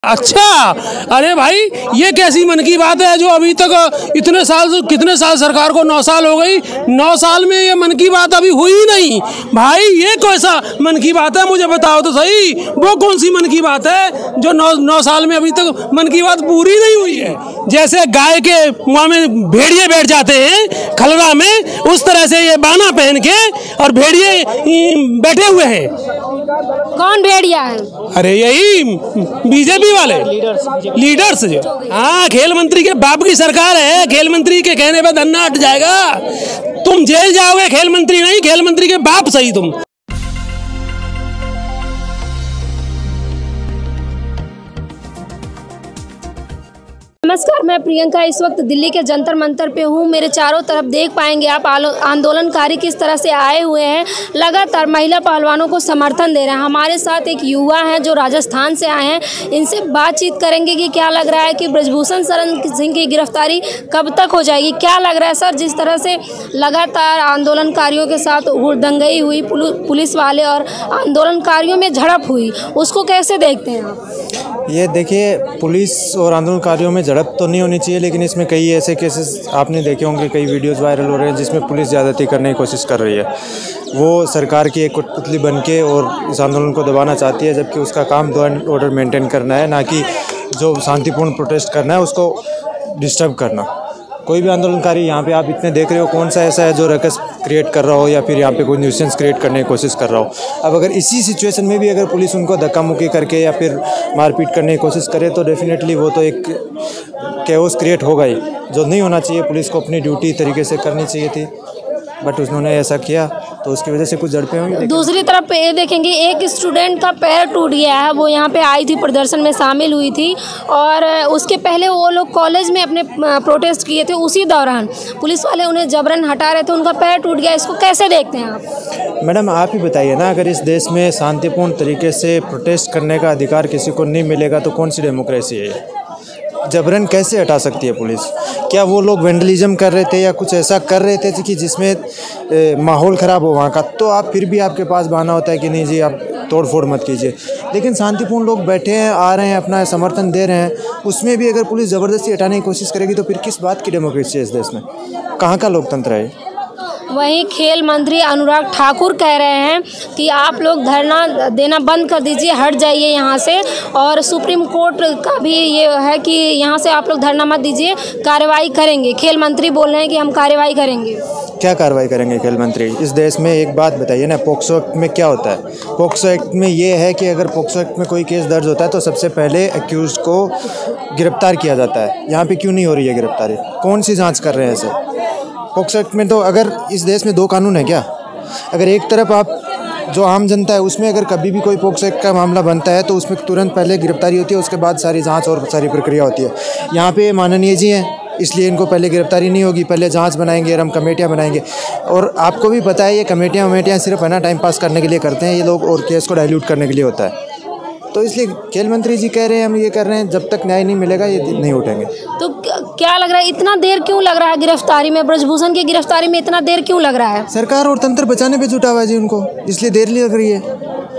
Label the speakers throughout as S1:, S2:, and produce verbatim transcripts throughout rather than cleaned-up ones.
S1: अच्छा, अरे भाई ये कैसी मन की बात है जो अभी तक इतने साल से कितने साल सरकार को नौ साल हो गई, नौ साल में ये मन की बात अभी हुई ही नहीं। भाई ये कैसा मन की बात है, मुझे बताओ तो सही, वो कौन सी मन की बात है जो नौ नौ साल में अभी तक मन की बात पूरी नहीं हुई है। जैसे गाय के मुँह में भेड़िए बैठ जाते हैं खलरा में, उस तरह से ये बाना पहन के और भेड़िए बैठे हुए हैं।
S2: कौन भेड़िया है?
S1: अरे यही बीजेपी वाले लीडर्स जो, हाँ, खेल मंत्री के बाप की सरकार है, खेल मंत्री के कहने पे धन्ना हट जाएगा। तुम जेल जाओगे, खेल मंत्री नहीं, खेल मंत्री के बाप सही तुम।
S2: नमस्कार, मैं प्रियंका इस वक्त दिल्ली के जंतर मंतर पे हूँ। मेरे चारों तरफ देख पाएंगे आप आंदोलनकारी किस तरह से आए हुए हैं, लगातार महिला पहलवानों को समर्थन दे रहे हैं। हमारे साथ एक युवा हैं जो राजस्थान से आए हैं, इनसे बातचीत करेंगे कि क्या लग रहा है कि ब्रजभूषण शरण सिंह की गिरफ्तारी कब तक हो जाएगी। क्या लग रहा है सर, जिस तरह से लगातार आंदोलनकारियों के साथ हुड़दंगई हुई, पुलिस वाले और आंदोलनकारियों में झड़प हुई, उसको कैसे देखते हैं आप?
S3: ये देखिए, पुलिस और आंदोलनकारियों में झड़प तो नहीं होनी चाहिए, लेकिन इसमें कई ऐसे केसेस आपने देखे होंगे, कई वीडियोस वायरल हो रहे हैं जिसमें पुलिस ज़्यादती करने की कोशिश कर रही है। वो सरकार की एक कठपुतली बन के और इस आंदोलन को दबाना चाहती है, जबकि उसका काम लॉ एंड ऑर्डर मेंटेन करना है, ना कि जो शांतिपूर्ण प्रोटेस्ट करना है उसको डिस्टर्ब करना। कोई भी आंदोलनकारी यहाँ पे आप इतने देख रहे हो, कौन सा ऐसा है जो रकस क्रिएट कर रहा हो या फिर यहाँ पे कोई न्यूसेंस क्रिएट करने की कोशिश कर रहा हो। अब अगर इसी सिचुएशन में भी अगर पुलिस उनको धक्का मुक्की करके या फिर मारपीट करने की कोशिश करे तो डेफिनेटली वो तो एक कैओस क्रिएट होगा ही, जो नहीं होना चाहिए। पुलिस को अपनी ड्यूटी तरीके से करनी चाहिए थी, बट उन्होंने ऐसा किया तो उसकी वजह से कुछ झड़पें हुई।
S2: दूसरी तरफ पे ये देखेंगे, एक स्टूडेंट का पैर टूट गया है, वो यहाँ पे आई थी, प्रदर्शन में शामिल हुई थी, और उसके पहले वो लोग कॉलेज में अपने प्रोटेस्ट किए थे, उसी दौरान पुलिस वाले उन्हें जबरन हटा रहे थे, उनका पैर टूट गया। इसको कैसे देखते हैं आप?
S3: मैडम आप ही बताइए ना, अगर इस देश में शांतिपूर्ण तरीके से प्रोटेस्ट करने का अधिकार किसी को नहीं मिलेगा तो कौन सी डेमोक्रेसी है? जबरन कैसे हटा सकती है पुलिस? क्या वो लोग वेंडलिज्म कर रहे थे या कुछ ऐसा कर रहे थे कि जिसमें माहौल ख़राब हो वहाँ का, तो आप फिर भी आपके पास बहाना होता है कि नहीं जी आप तोड़ फोड़ मत कीजिए। लेकिन शांतिपूर्ण लोग बैठे हैं, आ रहे हैं, अपना समर्थन दे रहे हैं, उसमें भी अगर पुलिस ज़बरदस्ती हटाने की कोशिश करेगी तो फिर किस बात की डेमोक्रेसी है इस देश में? कहाँ का लोकतंत्र है?
S2: वहीं खेल मंत्री अनुराग ठाकुर कह रहे हैं कि आप लोग धरना देना बंद कर दीजिए, हट जाइए यहाँ से, और सुप्रीम कोर्ट का भी ये है कि यहाँ से आप लोग धरना मत दीजिए, कार्रवाई करेंगे। खेल मंत्री बोल रहे हैं कि हम कार्रवाई करेंगे। क्या
S3: कार्रवाई करेंगे खेल मंत्री? इस देश में एक बात बताइए ना, पोक्सो एक्ट में क्या होता है? पोक्सो एक्ट में ये है कि अगर पोक्सो एक्ट में कोई केस दर्ज होता है तो सबसे पहले एक्यूज को गिरफ्तार किया जाता है। यहाँ पे क्यों नहीं हो रही है गिरफ्तारी? कौन सी जाँच कर रहे हैं ऐसे? पोक्सो एक्ट में तो, अगर इस देश में दो कानून है क्या? अगर एक तरफ आप जो आम जनता है उसमें अगर कभी भी कोई पोक्सो एक्ट का मामला बनता है तो उसमें तुरंत पहले गिरफ्तारी होती है, उसके बाद सारी जांच और सारी प्रक्रिया होती है। यहाँ पे माननीय जी हैं, इसलिए इनको पहले गिरफ्तारी नहीं होगी, पहले जांच बनाएंगे और हम कमेटियाँ बनाएंगे। और आपको भी पता है ये कमेटियाँ वमेटियाँ सिर्फ है ना टाइम पास करने के लिए करते हैं ये लोग, और केस को डाइल्यूट करने के लिए होता है। तो इसलिए खेल मंत्री जी कह रहे हैं हम ये कर रहे हैं, जब तक न्याय नहीं मिलेगा ये नहीं उठेंगे।
S2: तो क्या लग रहा है, इतना देर क्यों लग रहा है गिरफ्तारी में? ब्रजभूषण की गिरफ्तारी में इतना देर क्यों लग रहा है?
S3: सरकार और तंत्र बचाने पे जुटा हुआ है जी उनको, इसलिए देर लग रही है।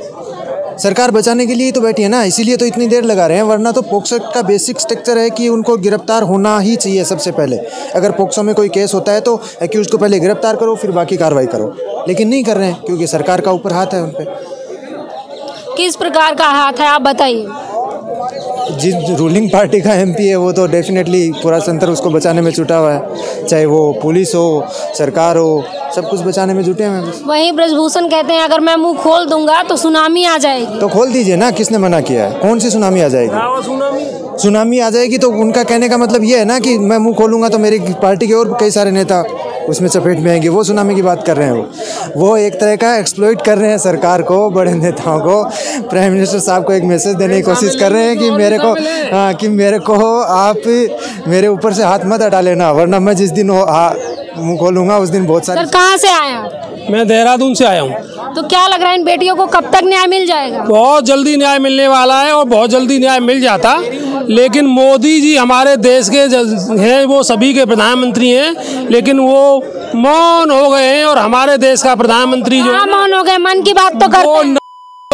S3: सरकार बचाने के लिए तो बैठी है ना, इसीलिए तो इतनी देर लगा रहे हैं, वरना तो पोक्सो का बेसिक स्ट्रक्चर है कि उनको गिरफ्तार होना ही चाहिए सबसे पहले। अगर पोक्सो में कोई केस होता है तो एक्यूज को पहले गिरफ्तार करो, फिर बाकी कार्रवाई करो, लेकिन नहीं कर रहे हैं क्योंकि सरकार का ऊपर हाथ है उन पर।
S2: किस प्रकार का हाथ है आप बताइए?
S3: जिस रूलिंग पार्टी का एमपी है वो तो डेफिनेटली पूरा तंत्र उसको बचाने में जुटा हुआ है, चाहे वो पुलिस हो, सरकार हो, सब कुछ बचाने में जुटे हैं।
S2: वहीं ब्रजभूषण कहते हैं अगर मैं मुंह खोल दूंगा तो सुनामी आ जाएगी।
S3: तो खोल दीजिए ना, किसने मना किया है? कौन सी सुनामी आ जाएगी? सुनामी सुनामी आ जाएगी तो उनका कहने का मतलब ये है ना कि मैं मुंह खोलूंगा तो मेरी पार्टी के और कई सारे नेता उसमें चपेट में आएंगे। वो सुनामी की बात कर रहे हैं, वो वो एक तरह का एक्सप्लॉइट कर रहे हैं सरकार को, बड़े नेताओं को। प्राइम मिनिस्टर साहब को एक मैसेज देने की कोशिश कर रहे हैं कि मेरे को हाँ कि मेरे को आप मेरे ऊपर से हाथ मत हटा लेना, वरना मैं जिस दिन मुँह खोलूंगा उस दिन बहुत सारे।
S2: सर कहाँ से आए आप?
S1: मैं देहरादून से आया हूँ।
S2: तो क्या लग रहा है इन बेटियों को कब तक न्याय मिल जाएगा?
S1: बहुत जल्दी न्याय मिलने वाला है और बहुत जल्दी न्याय मिल जाता, लेकिन मोदी जी हमारे देश के हैं, वो सभी के प्रधानमंत्री हैं, लेकिन वो मौन हो गए हैं। और हमारे देश का प्रधानमंत्री जो
S2: मौन हो गए, मन की बात तो करते हैं।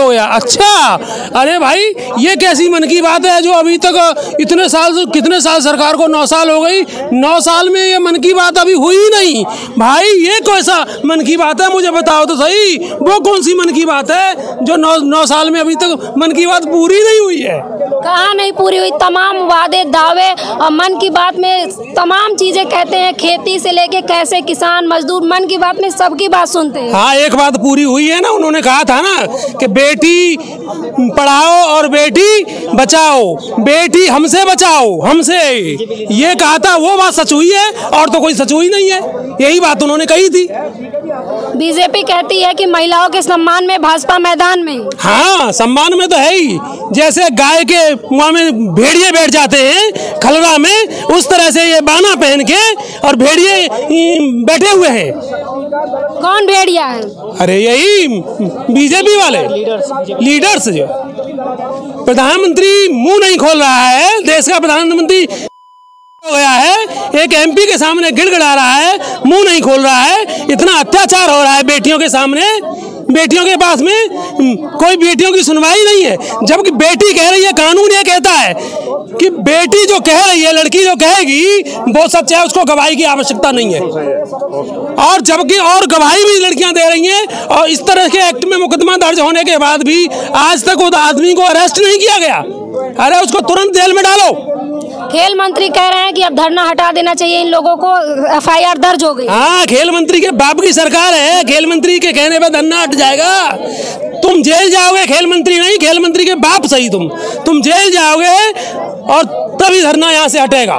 S1: हो गया। अच्छा, अरे भाई ये कैसी मन की बात है जो अभी तक इतने साल, कितने साल सरकार को, नौ साल हो गई, नौ साल में ये मन की बात अभी हुई नहीं। भाई ये कैसा मन की बात है, मुझे बताओ तो सही, वो कौन सी मन की बात है जो नौ नौ साल में अभी तक मन की बात पूरी नहीं हुई है?
S2: कहाँ नहीं पूरी हुई, तमाम वादे दावे और मन की बात में तमाम चीजें कहते हैं, खेती से लेके कैसे किसान मजदूर, मन की बात में सबकी बात सुनते हैं।
S1: हाँ, एक बात पूरी हुई है ना, उन्होंने कहा था ना कि बेटी पढ़ाओ और बेटी बचाओ, बेटी हमसे बचाओ, हमसे, ये कहा था, वो बात सच हुई है और तो कोई सच हुई नहीं है, यही बात उन्होंने कही थी।
S2: बीजेपी कहती है कि महिलाओं के सम्मान में भाजपा मैदान में।
S1: हाँ, सम्मान में तो है ही, जैसे गाय के मुँह में भेड़िए बैठ जाते हैं खलरा में, उस तरह से ये बाना पहन के और भेड़िए बैठे हुए हैं।
S2: कौन भेड़िया है?
S1: अरे यही बीजेपी वाले लीडर्स। जो प्रधानमंत्री मुंह नहीं खोल रहा है, देश का प्रधानमंत्री हो गया है, एक एमपी के सामने गिड़गिड़ा रहा है, मुंह नहीं खोल रहा है, इतना अत्याचार हो रहा है बेटियों के सामने, बेटियों के पास में कोई बेटियों की सुनवाई नहीं है, जबकि बेटी कह रही है, कानून ये कहता है कि बेटी जो कह रही है, लड़की जो कहेगी वो सच है, उसको गवाही की आवश्यकता नहीं है। और जबकि और गवाही भी लड़कियां दे रही हैं, और इस तरह के एक्ट में मुकदमा दर्ज होने के बाद भी आज तक उस आदमी को अरेस्ट नहीं किया गया। अरे उसको तुरंत जेल में डालो।
S2: खेल मंत्री कह रहे हैं कि अब धरना हटा देना चाहिए, इन लोगों को एफ आई आर दर्ज हो गई।
S1: हाँ, खेल मंत्री के बाप की सरकार है, खेल मंत्री के कहने पे धरना हट जाएगा। तुम जेल जाओगे, खेल मंत्री नहीं, खेल मंत्री के बाप सही, तुम तुम जेल जाओगे और तभी धरना यहाँ से हटेगा।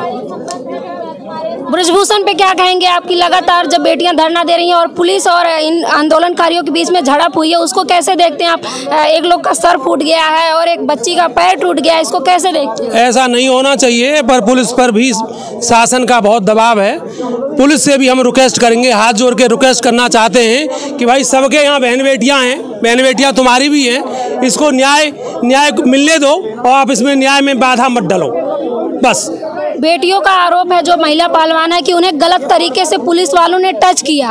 S2: ब्रजभूषण पे क्या कहेंगे? आपकी लगातार जब बेटियां धरना दे रही हैं और पुलिस और इन आंदोलनकारियों के बीच में झड़प हुई है, उसको कैसे देखते हैं आप? एक लोग का सर फूट गया है और एक बच्ची का पैर टूट गया है, इसको कैसे देखते हैं?
S1: ऐसा नहीं होना चाहिए, पर पुलिस पर भी शासन का बहुत दबाव है। पुलिस से भी हम रिक्वेस्ट करेंगे, हाथ जोड़ के रिक्वेस्ट करना चाहते हैं कि भाई सबके यहाँ बहन बेटियाँ हैं, बहन बेटियाँ तुम्हारी भी हैं, इसको न्याय न्याय मिलने दो और आप इसमें न्याय में बाधा मत डालो, बस।
S2: बेटियों का आरोप है, जो महिला पहलवान है, कि उन्हें गलत तरीके से पुलिस वालों ने टच किया।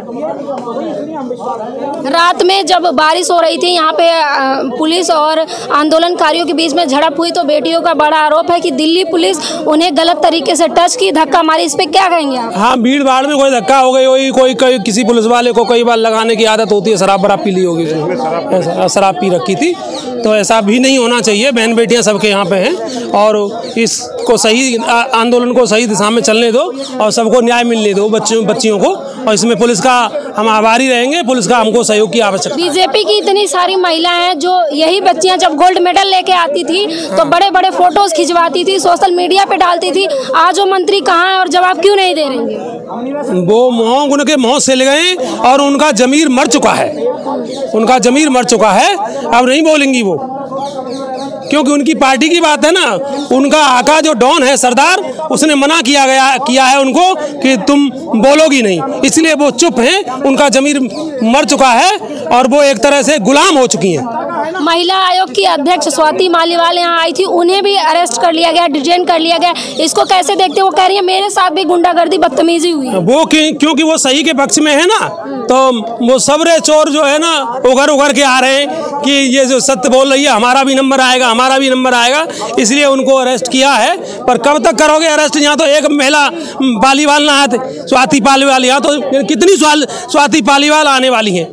S2: रात में जब बारिश हो रही थी, यहाँ पे पुलिस और आंदोलनकारियों के बीच में झड़प हुई, तो बेटियों का बड़ा आरोप है कि दिल्ली पुलिस उन्हें गलत तरीके से टच की, धक्का मारी। इस पे क्या कहेंगे आप?
S1: हाँ, भीड़ भाड़ में कोई धक्का हो गई होगी, कोई कोई किसी पुलिस वाले को कई बार लगाने की आदत होती है, शराब वराब पी ली होगी, शराब पी रखी थी, तो ऐसा भी नहीं होना चाहिए। बहन बेटियाँ सबके यहाँ पे हैं और इसको सही आंदोलन को सही दिशा में चलने दो और सबको न्याय मिलने दो, बच्चियों बच्चियों को, और इसमें पुलिस का हम आभारी रहेंगे, पुलिस का हमको सहयोग की आवश्यकता।
S2: बीजेपी की इतनी सारी महिलाएं हैं, जो यही बच्चियां जब गोल्ड मेडल लेके आती थी तो बड़े बड़े फोटोज खिंचवाती थी, सोशल मीडिया पे डालती थी, आज वो मंत्री कहाँ है और जवाब क्यों नहीं दे रही?
S1: वो मोह उनके मोह से ले गए और उनका जमीर मर चुका है, उनका जमीर मर चुका है, अब नहीं बोलेंगी वो, क्योंकि उनकी पार्टी की बात है ना। उनका आका जो डॉन है, सरदार, उसने मना किया गया किया है उनको कि तुम बोलोगी नहीं, इसलिए वो चुप हैं, उनका जमीर मर चुका है और वो एक तरह से गुलाम हो चुकी हैं।
S2: महिला आयोग की अध्यक्ष स्वाति मालीवाल यहाँ आई थी, उन्हें भी अरेस्ट कर लिया गया, डिटेन कर लिया गया, इसको कैसे देखते? वो कह रही है मेरे साथ भी गुंडागर्दी बदतमीजी हुई।
S1: वो क्योंकि वो सही के पक्ष में है ना, तो वो सबरे चोर जो है ना उगर उगर के आ रहे हैं कि ये जो सत्य बोल रही है, हमारा भी नंबर आएगा, हमारा भी नंबर आएगा, इसलिए उनको अरेस्ट किया है। पर कब तक करोगे अरेस्ट? यहाँ तो एक महिला पालीवाल ना आते, स्वाति पालीवाल, यहाँ तो कितनी स्वाति पालीवाल आने वाली हैं।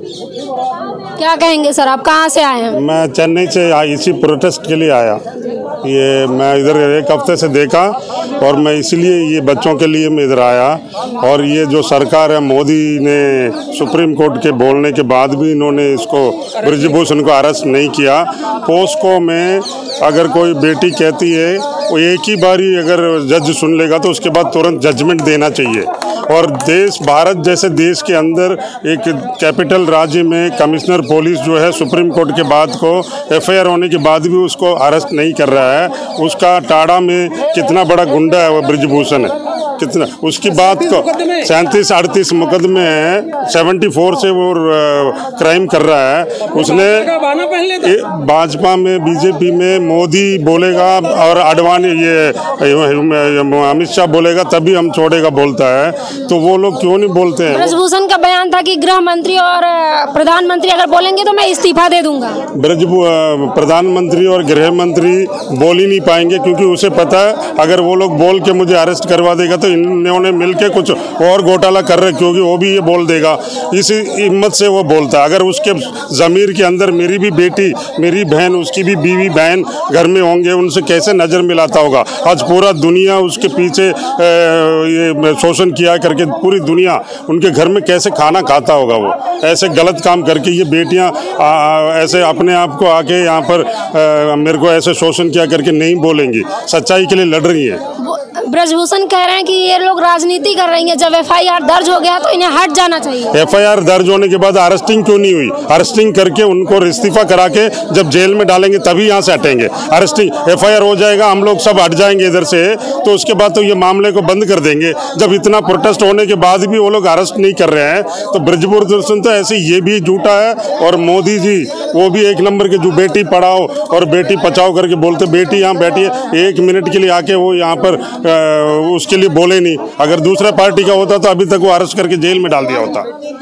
S2: क्या कहेंगे सर, आप कहाँ से आए हैं?
S4: मैं चेन्नई से इसी प्रोटेस्ट के लिए आया। ये मैं इधर एक हफ्ते से देखा और मैं इसलिए ये बच्चों के लिए मैं इधर आया। और ये जो सरकार है, मोदी ने सुप्रीम कोर्ट के बोलने के बाद भी इन्होंने इसको ब्रजभूषण को अरेस्ट नहीं किया। पोस्को में अगर कोई बेटी कहती है, वो एक ही बारी अगर जज सुन लेगा तो उसके बाद तुरंत जजमेंट देना चाहिए। और देश, भारत जैसे देश के अंदर एक कैपिटल राज्य में कमिश्नर पुलिस जो है सुप्रीम कोर्ट के बाद को एफ आई आर होने के बाद भी उसको अरेस्ट नहीं कर रहा है। उसका टाड़ा में कितना बड़ा गुंडा है वो ब्रजभूषण है। कितना उसकी बात को सैंतीस अड़तीस मुकदमे हैं, सेवेंटी फोर से वो क्राइम कर रहा है। उसने भाजपा में बीजेपी में मोदी बोलेगा और अडवाणी ये अमित शाह बोलेगा तभी हम छोड़ेगा बोलता है, तो वो लोग क्यों नहीं बोलते हैं?
S2: ब्रजभूषण का बयान था कि गृह मंत्री और प्रधानमंत्री अगर बोलेंगे तो मैं इस्तीफा दे दूंगा।
S4: ब्रज प्रधानमंत्री और गृह मंत्री बोल ही नहीं पाएंगे, क्योंकि उसे पता है अगर वो लोग बोल के मुझे अरेस्ट करवा देगा तो इन्होंने मिलके कुछ और घोटाला कर रहे, क्योंकि वो भी ये बोल देगा। इस हिम्मत से वो बोलता है। अगर उसके ज़मीर के अंदर मेरी भी बेटी, मेरी बहन, उसकी भी बीवी बहन घर में होंगे, उनसे कैसे नज़र मिलाता होगा? आज पूरा दुनिया उसके पीछे ये शोषण किया करके पूरी दुनिया उनके घर में कैसे खाना खाता होगा? वो ऐसे गलत काम करके ये बेटियां ऐसे अपने आप को आके यहाँ पर आ, मेरे को ऐसे शोषण किया करके नहीं बोलेंगी, सच्चाई के लिए लड़ रही हैं।
S2: ब्रजभूषण कह रहे हैं कि ये लोग राजनीति कर रही हैं, जब एफ आई आर दर्ज हो गया तो इन्हें हट जाना चाहिए।
S4: एफ आई आर दर्ज होने के बाद अरेस्टिंग क्यों नहीं हुई? अरेस्टिंग करके उनको इस्तीफा करा के जब जेल में डालेंगे तभी यहाँ से हटेंगे। अरेस्टिंग एफ आई आर हो जाएगा, हम लोग सब हट जाएंगे इधर से, तो उसके बाद तो ये मामले को बंद कर देंगे। जब इतना प्रोटेस्ट होने के बाद भी वो लोग अरेस्ट नहीं कर रहे हैं तो ब्रजभूषण तो ऐसे ये भी झूठा है, और मोदी जी वो भी एक नंबर के जो बेटी पढ़ाओ और बेटी बचाओ करके बोलते, बेटी यहाँ बैठी है एक मिनट के लिए आके वो यहाँ पर उसके लिए बोले नहीं। अगर दूसरा पार्टी का होता तो अभी तक वो अरेस्ट करके जेल में डाल दिया होता।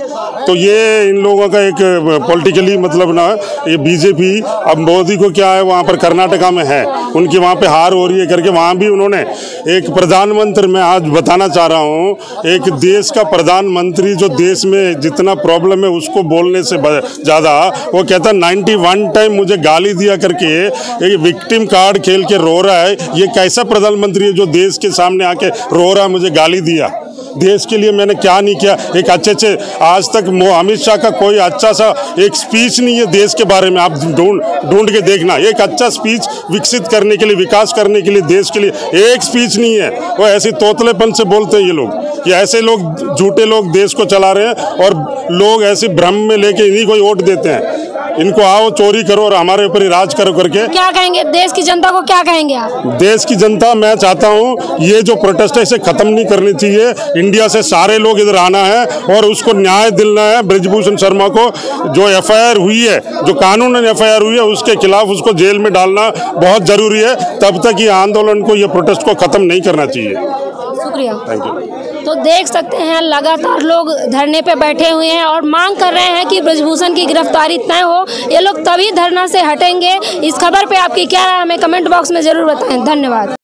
S4: तो ये इन लोगों का एक पॉलिटिकली मतलब ना, ये बीजेपी अब मोदी को क्या है, वहाँ पर कर्नाटका में है उनकी वहाँ पे हार हो रही है करके वहाँ भी उन्होंने एक प्रधानमंत्री, मैं आज बताना चाह रहा हूँ, एक देश का प्रधानमंत्री जो देश में जितना प्रॉब्लम है उसको बोलने से ज़्यादा वो कहता नाइन्टी वन टाइम मुझे गाली दिया करके एक विक्टिम कार्ड खेल के रो रहा है। ये कैसा प्रधानमंत्री है जो देश के सामने आके रो रहा है मुझे गाली दिया? देश के लिए मैंने क्या नहीं किया? एक अच्छे अच्छे आज तक अमित शाह का कोई अच्छा सा एक स्पीच नहीं है देश के बारे में, आप ढूंढ ढूंढ के देखना। एक अच्छा स्पीच विकसित करने के लिए, विकास करने के लिए, देश के लिए एक स्पीच नहीं है। वो ऐसे तोतलेपन से बोलते हैं ये लोग। ये ऐसे लोग, झूठे लोग देश को चला रहे हैं और लोग ऐसे भ्रम में लेके इन्हीं को वोट देते हैं। इनको आओ चोरी करो और हमारे ऊपर ही राज करो करके।
S2: क्या कहेंगे देश की जनता को, क्या कहेंगे आप?
S4: देश की जनता, मैं चाहता हूँ ये जो प्रोटेस्ट है इसे खत्म नहीं करनी चाहिए। इंडिया से सारे लोग इधर आना है और उसको न्याय दिलाना है। ब्रजभूषण शर्मा को जो एफ आई आर हुई है, जो कानूनन एफ आई आर हुई है, उसके खिलाफ उसको जेल में डालना बहुत जरूरी है। तब तक ये आंदोलन को, ये प्रोटेस्ट को खत्म नहीं करना चाहिए।
S2: शुक्रिया,
S4: थैंक यू।
S2: तो देख सकते हैं लगातार लोग धरने पे बैठे हुए हैं और मांग कर रहे हैं कि ब्रजभूषण की गिरफ्तारी तय हो। ये लोग तभी धरना से हटेंगे। इस खबर पे आपकी क्या राय, हमें कमेंट बॉक्स में जरूर बताएं। धन्यवाद।